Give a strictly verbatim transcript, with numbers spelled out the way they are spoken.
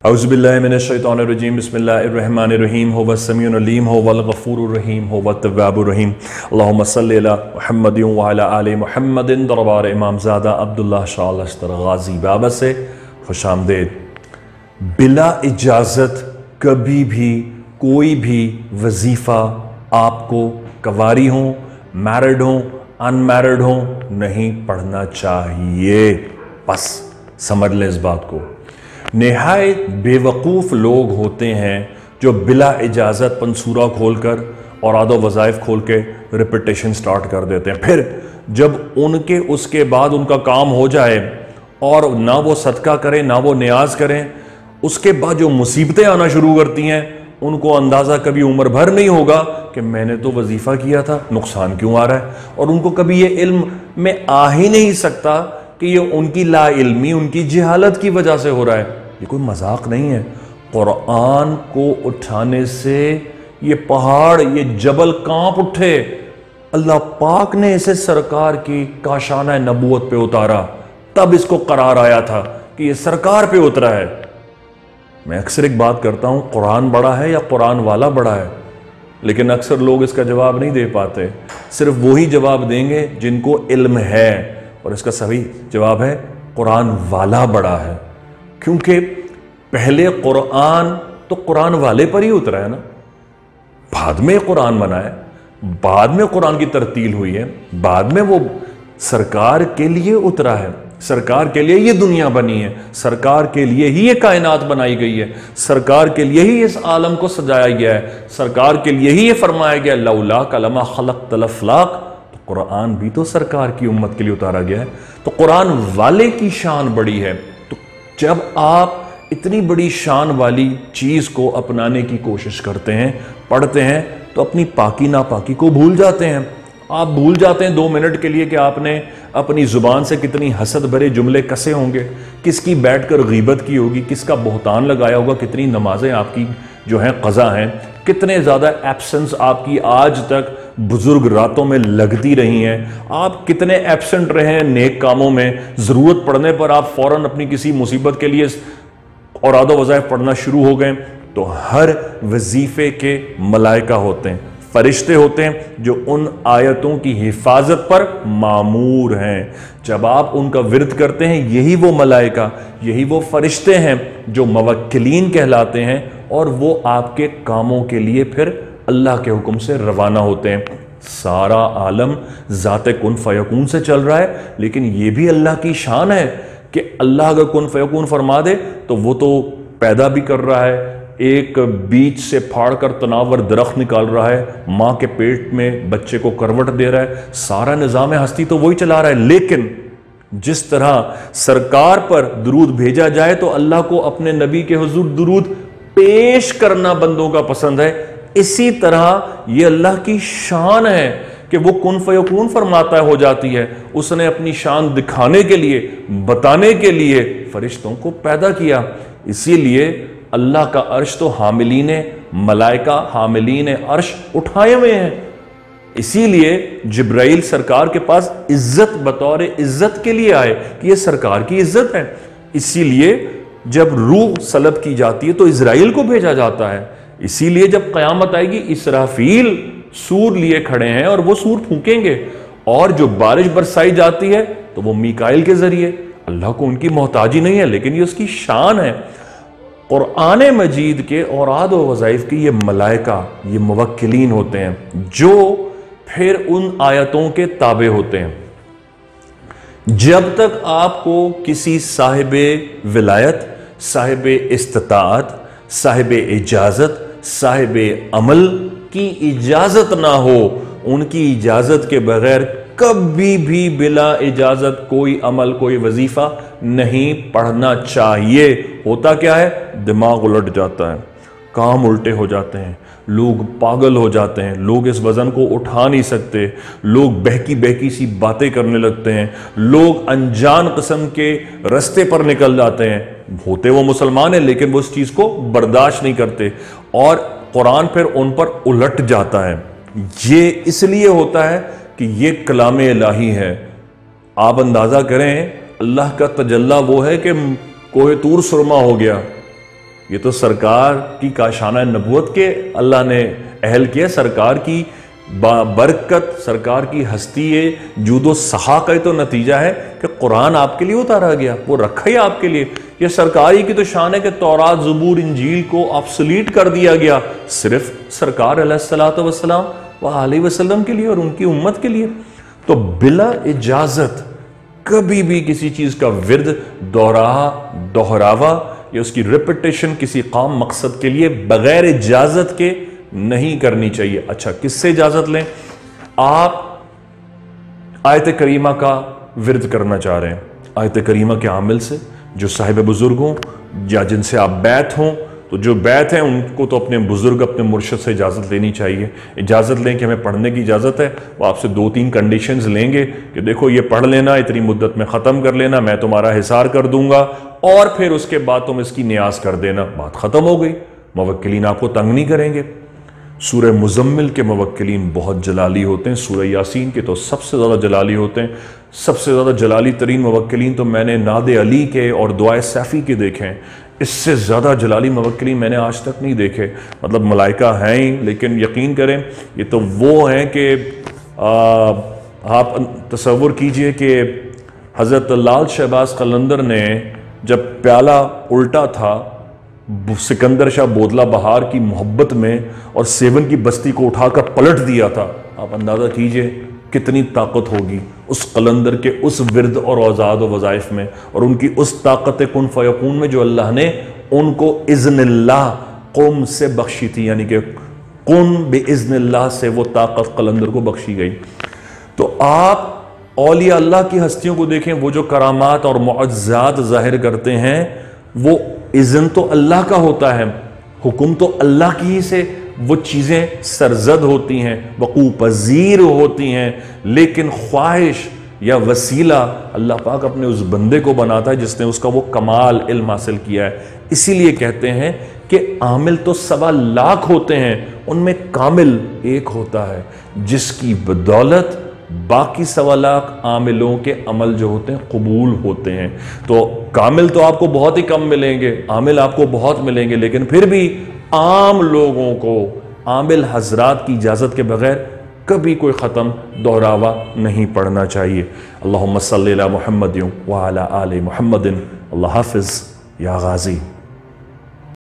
औज़ुबिल्लाहि मिनश्शैतानिर्रजीम बिस्मिल्लाहिर्रहमानिर्रहीम हुवस्समीउल अलीम हुवल गफूरुर रहीम हुवत तव्वाबुर रहीम अल्लाहुम्मा सल्लि अला मुहम्मदिन व अला आलि मुहम्मदिन। दरबार इमामज़ादा अब्दुल्लाह शाह लश्कर गाजी बाबा से खुशामदीद। बिला इजाज़त कभी भी कोई भी वजीफ़ा आपको कवारी हो, मैरिड हो, अनमैरिड हो, नहीं पढ़ना चाहिए। बस समझ लें इस बात को। निहायत बेवकूफ़ लोग होते हैं जो बिला इजाज़त पंसूरा खोल कर और आदो वज़ाइफ खोल के रिपीटेशन स्टार्ट कर देते हैं। फिर जब उनके उसके बाद उनका काम हो जाए और ना वो सदका करें ना वो नियाज करें, उसके बाद जो मुसीबतें आना शुरू करती हैं उनको अंदाज़ा कभी उम्र भर नहीं होगा कि मैंने तो वजीफ़ा किया था, नुकसान क्यों आ रहा है। और उनको कभी ये इल्म में आ ही नहीं सकता कि ये उनकी ला इल्मी, उनकी जहालत की वजह से हो रहा है। ये कोई मजाक नहीं है। कुरान को उठाने से ये पहाड़, ये जबल कांप उठे। अल्लाह पाक ने इसे सरकार की काशाना नबूवत पे उतारा, तब इसको करार आया था कि ये सरकार पे उतरा है। मैं अक्सर एक बात करता हूँ, कुरान बड़ा है या कुरान वाला बड़ा है, लेकिन अक्सर लोग इसका जवाब नहीं दे पाते। सिर्फ वही जवाब देंगे जिनको इल्म है, और इसका सही जवाब है कुरान वाला बड़ा है। क्योंकि पहले कुरान तो कुरान वाले पर ही उतरा है ना, बाद में कुरान बना है, बाद में कुरान की तरतील हुई है, बाद में वो सरकार के लिए उतरा है, सरकार के लिए ये दुनिया बनी है, सरकार के लिए ही ये कायनात बनाई गई है, सरकार के लिए ही इस आलम को सजाया गया है, सरकार के लिए ही ये फरमाया गया लौला कलमा खलक़तल अफ़लाक। तो कुरान भी तो सरकार की उम्मत के लिए उतारा गया है। तो कुरान वाले की शान बड़ी है। तो जब आप इतनी बड़ी शान वाली चीज़ को अपनाने की कोशिश करते हैं, पढ़ते हैं, तो अपनी पाकी नापाकी को भूल जाते हैं। आप भूल जाते हैं दो मिनट के लिए कि आपने अपनी ज़ुबान से कितनी हसद भरे जुमले कसे होंगे, किसकी बैठकर गीबत की होगी, किसका बहतान लगाया होगा, कितनी नमाजें आपकी जो हैं क़ज़ा हैं, कितने ज़्यादा एब्सेंस आपकी आज तक बुज़ुर्ग रातों में लगती रही हैं, आप कितने एब्सेंट रहे हैं नेक कामों में। ज़रूरत पड़ने पर आप फ़ौरन अपनी किसी मुसीबत के लिए और आदो वज़ाइफ पढ़ना शुरू हो गए। तो हर वजीफ़े के मलाइका होते हैं, फरिश्ते होते हैं जो उन आयतों की हिफाजत पर मामूर हैं। जब आप उनका विरद करते हैं, यही वो मलाइका, यही वो फरिश्ते हैं जो मवक्किलीन कहलाते हैं, और वो आपके कामों के लिए फिर अल्लाह के हुक्म से रवाना होते हैं। सारा आलम ज़ाते कुन फ़यकून से चल रहा है, लेकिन ये भी अल्लाह की शान है कि अल्लाह अगर कुन फ़यकून फरमा दे तो वो तो पैदा भी कर रहा है, एक बीज से फाड़ कर तनावर दरख्त निकाल रहा है, माँ के पेट में बच्चे को करवट दे रहा है, सारा निज़ाम हस्ती तो वही चला रहा है। लेकिन जिस तरह सरकार पर दुरूद भेजा जाए तो अल्लाह को अपने नबी के हुजूर दुरूद पेश करना बंदों का पसंद है। इसी तरह ये अल्लाह की शान है कि वो कुन फयकून फरमाता हो जाती है। उसने अपनी शान दिखाने के लिए, बताने के लिए फरिश्तों को पैदा किया। इसीलिए अल्लाह का अर्श तो हामिलीन मलाइका, हामिलीन अर्श उठाए हुए हैं। इसीलिए जिब्राइल सरकार के पास इज्जत बतौर इज्जत के लिए आए कि ये सरकार की इज्जत है। इसीलिए जब रूह सलब की जाती है तो इजराइल को भेजा जाता है। इसीलिए जब क़यामत आएगी, इसराफील सूर लिए खड़े हैं और वो सूर फूकेंगे, और जो बारिश बरसाई जाती है तो वो मीकाइल के जरिए। अल्लाह को उनकी मोहताजी नहीं है, लेकिन ये उसकी शान है। कुरान मजीद के औराद व वज़ाइफ के ये मलाइका, ये मुवक्किलीन होते हैं जो फिर उन आयतों के ताबे होते हैं। जब तक आपको किसी साहिबे विलायत, साहिबे इस्तिताअत, साहिबे इजाज़त, साहिबे अमल की इजाज़त ना हो, उनकी इजाज़त के बगैर कभी भी बिला इजाज़त कोई अमल, कोई वजीफ़ा नहीं पढ़ना चाहिए। होता क्या है, दिमाग उलट जाता है, काम उल्टे हो जाते हैं, लोग पागल हो जाते हैं, लोग इस वज़न को उठा नहीं सकते, लोग बहकी बहकी सी बातें करने लगते हैं, लोग अनजान किस्म के रास्ते पर निकल जाते हैं। होते वो मुसलमान हैं लेकिन वो इस चीज़ को बर्दाश्त नहीं करते, और कुरान फिर उन पर उलट जाता है। ये इसलिए होता है कि ये कलाम इलाही है। आप अंदाज़ा करें, अल्लाह का तजल्ला वो है कि कोहे तूर सुरमा हो गया, یہ تو سرکار کی کاشانہ نبوت کے اللہ نے اہل کیا، سرکار کی برکت، سرکار کی ہستی جود و سخا کا تو نتیجہ ہے کہ قرآن آپ کے لیے اتارا گیا، وہ رکھا ہی آپ کے لیے۔ یہ سرکاری کی تو شان ہے کہ تورات، زبور، انجیل کو آبسلیٹ کر دیا گیا صرف سرکار علیہ الصلوۃ والسلام وآلہ وسلم کے لیے اور ان کی امت کے لیے۔ تو بلا اجازت کبھی بھی کسی چیز کا ورد دوہرا دہراوا یا اس کی ریپیٹیشن کسی قام مقصد کے لیے بغیر اجازت کے نہیں کرنی چاہیے۔ اچھا، کس سے اجازت لیں؟ آپ آیت کریمہ کا ورد کرنا چاہ رہے ہیں، آیت کریمہ کے عامل سے جو صاحب بزرگ ہوں یا جن سے آپ بیعت ہوں، تو جو بیعت ہیں ان کو تو اپنے بزرگ، اپنے مرشد سے اجازت لینی چاہیے۔ اجازت لیں کہ ہمیں پڑھنے کی اجازت ہے، وہ آپ سے دو تین کنڈیشنز لیں گے کہ دیکھو یہ پڑھ لینا، اتنی مدت میں ختم کر لینا، میں تمہارا حصار کر دوں گا، اور پھر اس کے بعد تم اس کی نیاز کر دینا، بات ختم ہو گئی۔ موکلین آپ کو تنگ نہیں کریں گے۔ سورہ مزمل کے موکلین بہت جلالی ہوتے ہیں، سورہ یاسین کے تو سب سے زیادہ جلالی ہوتے ہیں۔ سب سے زیادہ جلالی ترین موکلین تو میں نے ناد علی کے اور دعائے سیفی کے دیکھے ہیں، اس سے زیادہ جلالی موکلین میں نے آج تک نہیں دیکھے۔ مطلب ملائکہ ہیں ہی، لیکن یقین کریں یہ تو وہ ہیں کہ آپ تصور کیجئے کہ حضرت لال شہباز قلندر نے جب پیالہ الٹا تھا سکندر شاہ بودلہ بہار کی محبت میں اور سیون کی بستی کو اٹھا کر پلٹ دیا تھا، آپ اندازہ کیجئے کتنی طاقت ہوگی اس قلندر کے اس ورد اور اوزاد و وظائف میں، اور ان کی اس طاقت کن فیکون میں جو اللہ نے ان کو اذن اللہ قوم سے بخشی تھی، یعنی کہ کن باذن اللہ سے وہ طاقت قلندر کو بخشی گئی۔ تو آپ اولیاء اللہ کی ہستیوں کو دیکھیں، وہ جو کرامات اور معجزات ظاہر کرتے ہیں، وہ اذن تو اللہ کا ہوتا ہے، حکم تو اللہ کی ہی سے وہ چیزیں سرزد ہوتی ہیں، وقوع پذیر ہوتی ہیں، لیکن خواہش یا وسیلہ اللہ پاک اپنے اس بندے کو بناتا ہے جس نے اس کا وہ کمال علم حاصل کیا ہے۔ اسی لیے کہتے ہیں کہ عامل تو سوا لاکھ ہوتے ہیں، ان میں کامل ایک ہوتا ہے جس کی بدولت باقی سوا لاکھ عاملوں کے عمل جو ہوتے ہیں قبول ہوتے ہیں۔ تو کامل تو آپ کو بہت ہی کم ملیں گے، عامل آپ کو بہت ملیں گے، لیکن پھر بھی عام لوگوں کو عامل حضرات کی اجازت کے بغیر کبھی کوئی ختم دہراوا نہیں پڑھنا چاہیے۔ اللہم صلی علی محمد وعلی آل محمد۔ اللہ حافظ یا غازی۔